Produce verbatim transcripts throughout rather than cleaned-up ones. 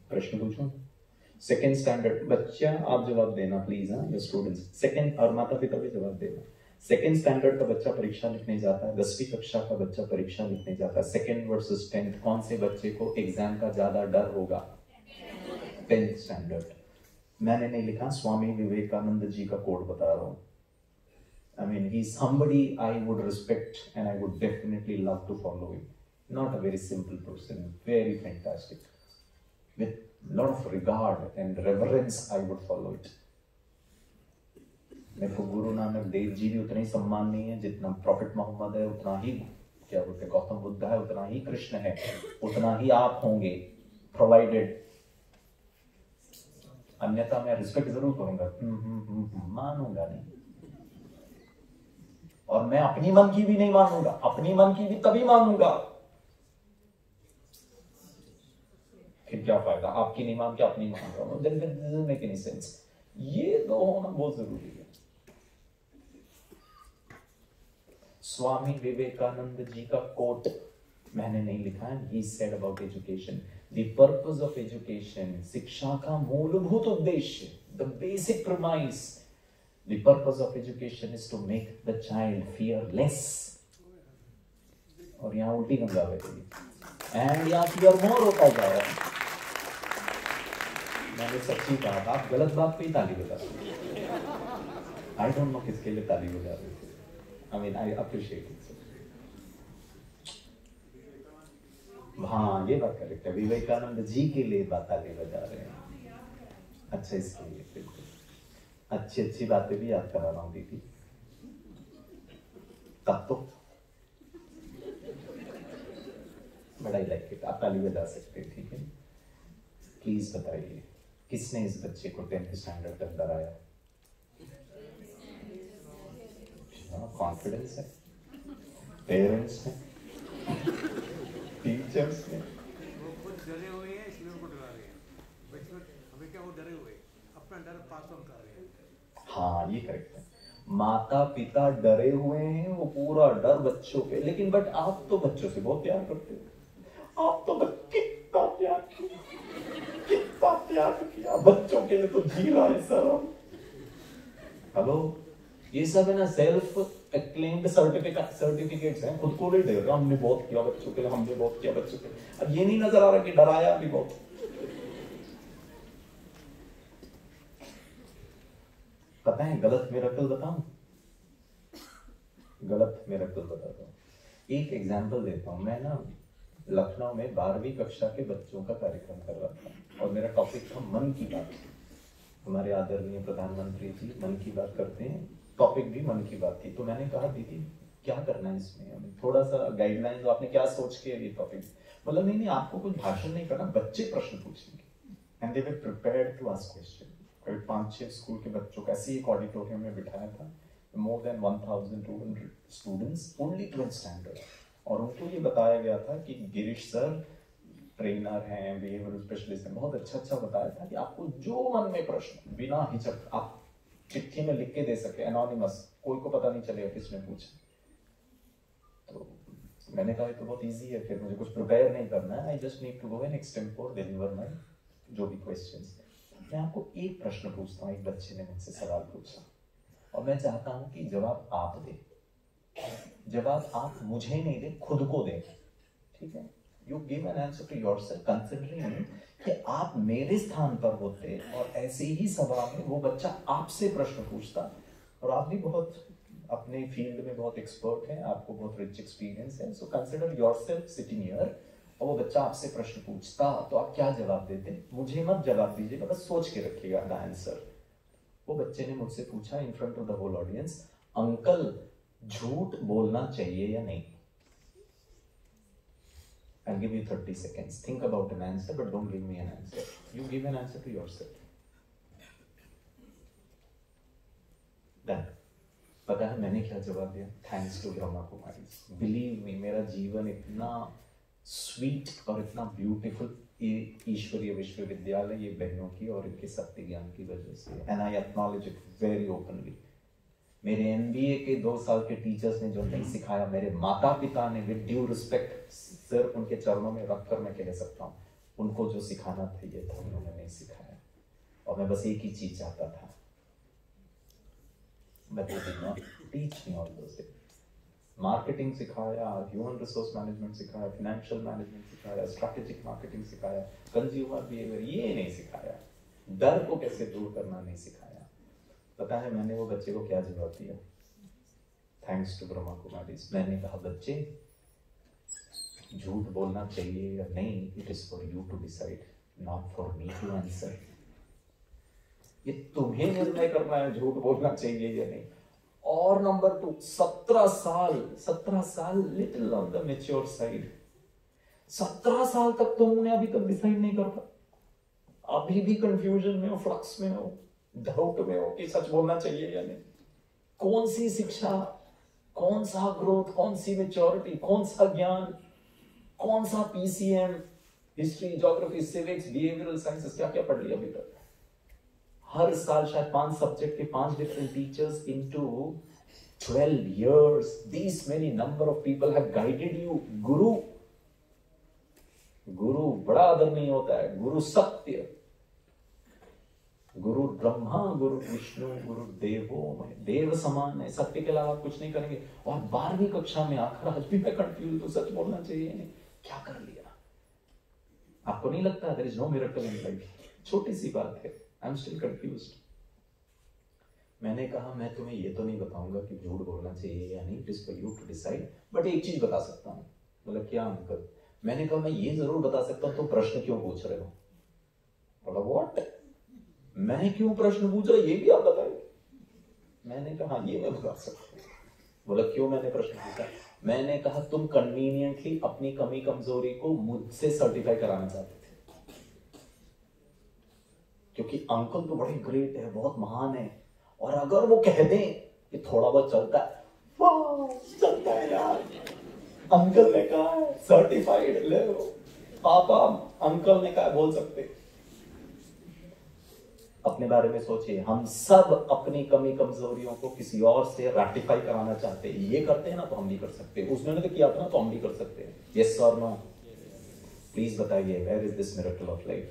प्रश्न पूछूं? Second standard बच्चा, आप जवाब देना प्लीज, हाँ योर स्टूडेंट्स। सेकेंड, और माता पिता भी जवाब देना। सेकेंड स्टैंडर्ड का बच्चा परीक्षा लिखने जाता है, दसवीं कक्षा का बच्चा परीक्षा लिखने जाता है, सेकेंड वर्सेस टेंथ, कौन से बच्चे को एग्जाम का ज्यादा डर होगा? Tenth standard. मैंने नहीं लिखा, स्वामी विवेकानंद जी का कोट बता रहा हूँ। I mean, he's somebody I would respect and I would definitely love to follow him. Not a very simple person, very fantastic. With a lot of regard and reverence, I would follow it. मेरे को गुरु नानक देव जी भी उतना ही सम्मान नहीं है जितना profit Mohammad है, उतना ही क्या बोलते हैं गौतम बुद्ध है, उतना ही कृष्ण है, उतना ही आप होंगे, प्रोवाइडेड अन्यथा मैं रिस्पेक्ट जरूर करूंगा, मानूंगा नहीं। और मैं अपनी मन की भी नहीं मानूंगा, अपनी मन की भी तभी मानूंगा, फिर क्या फायदा? आपकी नहीं मान के अपनी मान रहा हूं, then doesn't make any sense. ये दो होना बहुत जरूरी है। स्वामी विवेकानंद जी का कोट मैंने नहीं लिखा है, he said about education, the purpose of education, शिक्षा का मूलभूत उद्देश्य, the basic premise, the purpose of education is to make the child fearless। और यहाँ उल्टी गंगा बहेगी एंड यहाँ fear more होता जा रहा है। मैंने सच्ची कहा था, आप गलत बात पे ही ताली बजा रहे थे। आई डोंट नो किसके लिए ताली बजा रहे थे। I mean I appreciate it. हाँ ये बात करेक्ट है, विवेकानंद जी के लिए बात ताली बजा रहे हैं। अच्छा, इसके लिए बिल्कुल अच्छी अच्छी बातें भी याद करा रहा हूँ दीदी, तब तो बड़ा ही लाइक इट। आप ताली बजा सकते हैं, ठीक है। प्लीज बताइए किसने इस बच्चे को टेंथ स्टैंडर्ड तक डराया? कॉन्फिडेंस है, पेरेंट्स है, टीचर्स है। वो डरे हुए हैं इसलिए उनको डरा रहे हैं। बचपन हमें क्या, वो डरे हुए अपना डर पास ऑन कर रहे हैं। हाँ ये करेक्ट है, माता पिता डरे हुए हैं, वो पूरा डर बच्चों पे। लेकिन बट आप तो बच्चों से बहुत प्यार करते हो, आप तो कितना प्यार किया, कितना प्यार किया बच्चों के लिए, तो जी रहा है सर। हेलो, ये सब है ना सेल्फ एक्लेम्ड सर्टिफिकेट सर्टिफिकेट्स हैं, खुद को नहीं दे रहा हमने बहुत किया बच्चों के लिए, हमने बहुत किया बच्चों के लिए। अब ये नहीं नजर आ रहा कि डराया भी बहुत। पता है गलत मिरेकल बताऊं? गलत मिरेकल बताता हूँ। एक एग्जांपल देता हूँ। मैं ना लखनऊ में बारहवीं कक्षा के बच्चों का कार्यक्रम कर रहा था और मेरा टॉपिक था मन की बात। हमारे आदरणीय प्रधानमंत्री जी मन की बात करते हैं, टॉपिक भी मन की बात थी। तो मैंने कहा दीदी क्या करना है इसमें, हमें थोड़ा सा गाइडलाइन दो, आपने क्या सोच के ये टॉपिक? बोला नहीं नहीं आपको कुछ भाषण नहीं करना, बच्चे प्रश्न पूछेंगे। And they were prepared to ask question. करीब पाँच छह स्कूल के बच्चों को ऐसे एक ऑडिटोरियम में बिठाया था, more than one thousand two hundred students, only twelfth standard. और उनको ये बताया गया था कि गिरीश सर ट्रेनर हैं, बिहेवियरल स्पेशलिस्ट हैं, बहुत अच्छा अच्छा बताया था कि आपको जो मन में प्रश्न बिना हिचक आप चिट्ठी में लिख के दे सके, एनोनिमस, कोई को पता नहीं चलेगा किसने पूछा। तो मैंने कहा तो बहुत इजी है, फिर मुझे कुछ प्रिपेयर नहीं करना है, I just need to go and extempore deliver my जो भी क्वेश्चंस। मैं आपको एक प्रश्न पूछता हूँ, एक बच्चे ने मुझसे सवाल पूछा और मैं चाहता हूँ कि जवाब आप दें। जवाब आप मुझे नहीं दे, खुद को दें, ठीक है? You give an answer to yourself considering कि आप मेरे स्थान पर होते और ऐसे ही सभा में वो बच्चा आपसे प्रश्न पूछता, और आप भी बहुत अपने फील्ड में बहुत एक्सपर्ट हैं, आपको बहुत रिच एक्सपीरियंस है, so consider yourself sitting here, और वो बच्चा आपसे प्रश्न पूछता तो आप क्या जवाब देते? मुझे मत जवाब दीजिएगा, बस सोच के रखिएगा द आंसर। वो बच्चे ने मुझसे पूछा in front of the whole audience, uncle झूठ बोलना चाहिए या नहीं? I'll give you thirty seconds. Think about an answer, but don't give me an answer. You give an answer to yourself. Done. पता है मैंने क्या जवाब दिया? Thanks to Brahma Kumari. Believe me, मेरा जीवन इतना स्वीट और इतना ब्यूटीफुल ये ईश्वरीय विश्वविद्यालय, ये बहनों की और इनके सत्य ज्ञान की वजह से। And I acknowledge it very openly. मेरे एमबीए के दो साल के टीचर्स ने जो नहीं सिखाया, मेरे माता पिता ने विद ड्यू रिस्पेक्ट सिर्फ उनके चरणों में रखकर मैं कह सकता हूँ, उनको जो सिखाना था ये था, उन्होंने नहीं सिखाया। और मैं बस एक ही चीज चाहता था, but they did not teach me all those things. Marketing सिखाया, ह्यूमन रिसोर्स मैनेजमेंट सिखाया, फाइनेंशियल मैनेजमेंट सिखाया, स्ट्रैटेजिक मार्केटिंग सिखाया, कंज्यूमर बिहेवियर ये नहीं सिखाया, डर को कैसे दूर करना नहीं सिखाया। पता है मैंने वो बच्चे को क्या जवाब दिया? Thanks to Brahma Kumari. मैंने कहा बच्चे, झूठ बोलना चाहिए या नहीं, it is for you to decide, not for me to answer. ये तुम्हें निर्णय करना है झूठ बोलना चाहिए या नहीं। और नंबर टू, सत्रह साल सत्रह साल little on the mature side. सत्रह साल तक तुमने अभी तक डिसाइड नहीं कर पाया, अभी भी कंफ्यूजन में हो, फ्लक्स में हो, डाउट में हो कि सच बोलना चाहिए या नहीं। कौन सी शिक्षा, कौन सा ग्रोथ, कौन सी मैच्योरिटी, कौन सा ज्ञान, कौन सा PCM, history, geography, civics, behavioural sciences, क्या क्या पढ़ लिया अभी तक। हर साल शायद पांच सब्जेक्ट के पांच different teachers into twelve years, this many number of people have guided you. गुरु गुरु बड़ा आदर नहीं होता है, गुरु सत्य, गुरु ब्रह्मा, गुरु विष्णु, गुरु देवो महेश्वर, देव समान है, सत्य के अलावा कुछ नहीं करेंगे। और बारहवीं कक्षा में आकर आज भी मैं कंफ्यूज हूं, सच बोलना चाहिए नहीं, क्या कर लिया। आपको नहीं लगता there is no miracle in life? छोटी सी बात है, आई एम स्टिल कंफ्यूज्ड। मैंने कहा मैं तुम्हें ये तो नहीं बताऊंगा कि झूठ बोलना चाहिए या नहीं, it is for you to decide, but एक चीज बता सकता हूँ। बोला क्या अंकल? मैंने कहा मैं ये जरूर बता सकता हूँ तुम प्रश्न क्यों पूछ रहे हो। बोला व्हाट? मैं क्यों प्रश्न पूछ रहा ये भी आप बताइए। मैंने कहा ये मैं बता सकता हूँ। बोला क्यों मैंने प्रश्न पूछा? मैंने कहा तुम कन्वीनियंटली अपनी कमी कमजोरी को मुझसे सर्टिफाई कराना चाहते थे, क्योंकि अंकल तो बड़े ग्रेट है, बहुत महान है, और अगर वो कह दें कि थोड़ा बहुत चलता है, वाह चलता है यार, अंकल ने कहा है सर्टिफाइड, ले लो पापा, अंकल ने कहा बोल सकते। अपने बारे में सोचिए, हम सब अपनी कमी कमजोरियों को किसी और से रैटिफाई कराना चाहते हैं। ये करते हैं ना तो हम भी कर सकते हैं, उसने तो किया था ना तो हम भी कर सकते हैं। यस और नो? प्लीज बताइए, where is this miracle of life?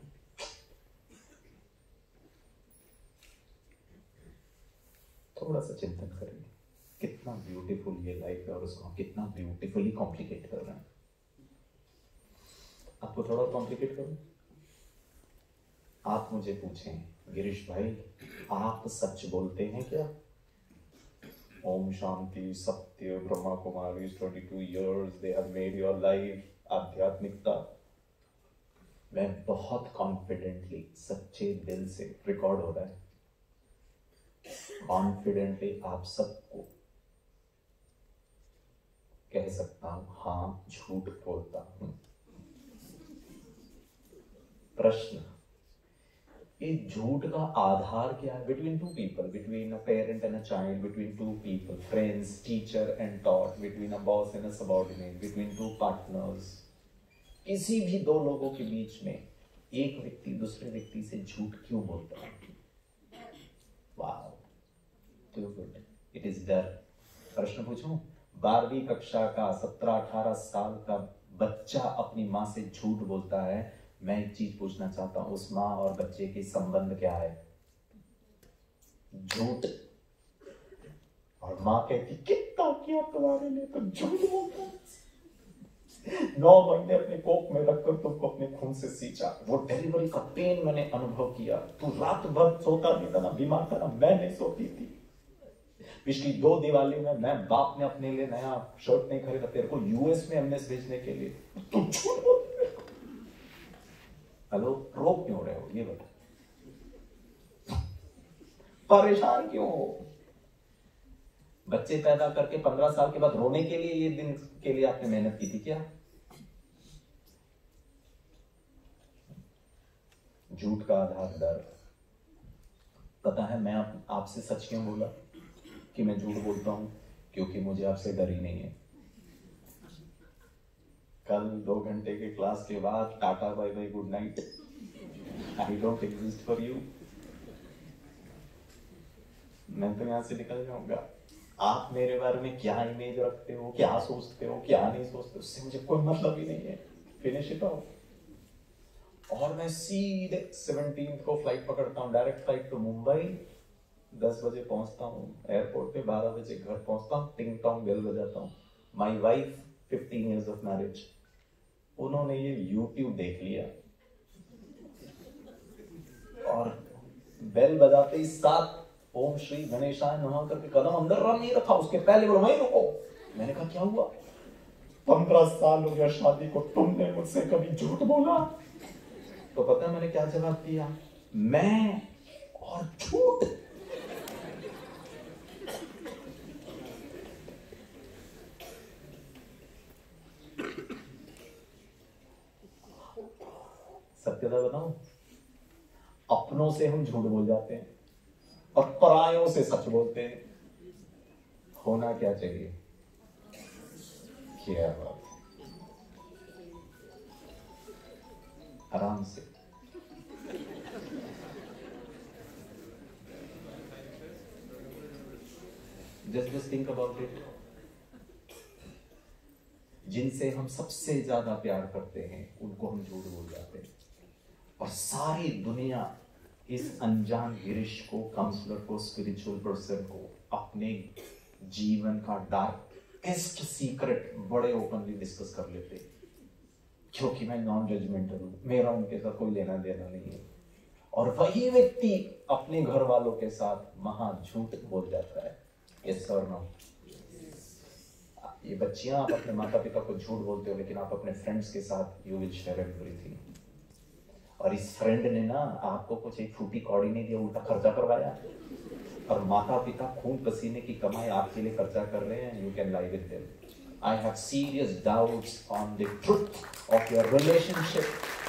थोड़ा सा चिंतन करिए, कितना ब्यूटीफुल ये लाइफ है और उसको कितना ब्यूटीफुली कॉम्प्लिकेट कर रहे हैं। आपको थोड़ा कॉम्प्लिकेट करूं? आप मुझे पूछें गिरीश भाई, आप सच बोलते हैं क्या? ओम शांति, सत्य, Brahma Kumari, twenty two years they have made your life, आध्यात्मिकता। मैं बहुत कॉन्फिडेंटली, सच्चे दिल से, रिकॉर्ड हो रहा है, कॉन्फिडेंटली आप सबको कह सकता हूं, हाँ झूठ बोलता हूं। प्रश्न, इस झूठ का आधार क्या है? Between two people, between a parent and a child, between two people, friends, teacher and taught, between a boss and a subordinate, between two partners, किसी भी दो लोगों के बीच में एक व्यक्ति दूसरे व्यक्ति से झूठ क्यों बोलता है? Wow, too good, it is डर। प्रश्न पूछूं? बारहवीं कक्षा का सत्रह अठारह साल का बच्चा अपनी माँ से झूठ बोलता है। मैं एक चीज पूछना चाहता हूं, उस माँ और बच्चे के संबंध क्या है? झूठ। और माँ कहती कितना किया तुम्हारे लिए, तो झूठ बोलता है। नौ महीने अपने कोख में रखकर तुमको अपने खून से सींचा, वो डिलीवरी का पेन मैंने अनुभव किया। तू रात भर सोता नहीं था ना, बीमार था ना, मैं नहीं सोती थी। पिछली दो दिवाली में मैं बाप ने अपने लिए नया शर्ट नहीं खरीदा तेरे को यूएस में एमएस भेजने के लिए, तू झूठ बोल। हेलो, रो क्यों रहे हो ये बता, परेशान क्यों हो? बच्चे पैदा करके पंद्रह साल के बाद रोने के लिए, ये दिन के लिए आपने मेहनत की थी क्या? झूठ का आधार डर। पता है मैं आप, आपसे सच क्यों बोला कि मैं झूठ बोलता हूं? क्योंकि मुझे आपसे डर ही नहीं है। कल दो घंटे के क्लास के बाद tata bye bye good night, I don't exist for you. मैं तो यहां से निकल जाऊंगा। आप मेरे बारे में क्या इमेज रखते हो, क्या सोचते हो, क्या नहीं सोचते, उससे मुझे कोई मतलब ही नहीं है। Finish it off. और मैं सीधे सेवनटीन को फ्लाइट पकड़ता हूँ, डायरेक्ट फ्लाइट टू मुंबई। दस बजे पहुंचता हूँ एयरपोर्ट पे, बारह बजे घर पहुंचता हूँ, टिंग टोंग बेल बजाता हूँ। My wife, fifteen years of marriage, उन्होंने ये यूट्यूब देख लिया और बेल बजाते ही साथ ओम श्री गणेशाय नमः करके कदम अंदर रख नहीं रखा, उसके पहले बोला वहीं रुको। मैंने कहा क्या हुआ? पंद्रह साल हो गया शादी को, तुमने मुझसे कभी झूठ बोला? तो पता है मैंने क्या जवाब दिया? मैं और झूठ। सत्यता बताऊं, अपनों से हम झूठ बोल जाते हैं और परायों से सच बोलते हैं। होना क्या चाहिए? क्या बात, आराम से। Just just think about it. जिनसे हम सबसे ज्यादा प्यार करते हैं उनको हम झूठ बोल जाते हैं, और सारी दुनिया इस अनजान गिरीश को, काउंसलर को, स्पिरिचुअल पर्सन को अपने जीवन का डार्केस्ट सीक्रेट बड़े ओपनली डिस्कस कर लेते, क्योंकि मैं नॉन जजमेंटल हूं, मेरा उनके साथ कोई लेना देना नहीं है। और वही व्यक्ति अपने घर वालों के साथ महा झूठ बोल जाता है। यस और नो? ये बच्चियां, आप अपने माता पिता को झूठ बोलते हो, लेकिन आप अपने फ्रेंड्स के साथ यू विल शेयर एवरीथिंग। और इस फ्रेंड ने ना आपको कुछ एक फूटी कौड़ी नहीं दिया, उल्टा खर्चा करवाया। और माता पिता खून पसीने की कमाई आपके लिए खर्चा कर रहे हैं। You can lie with them. I have serious doubts on the truth of your relationship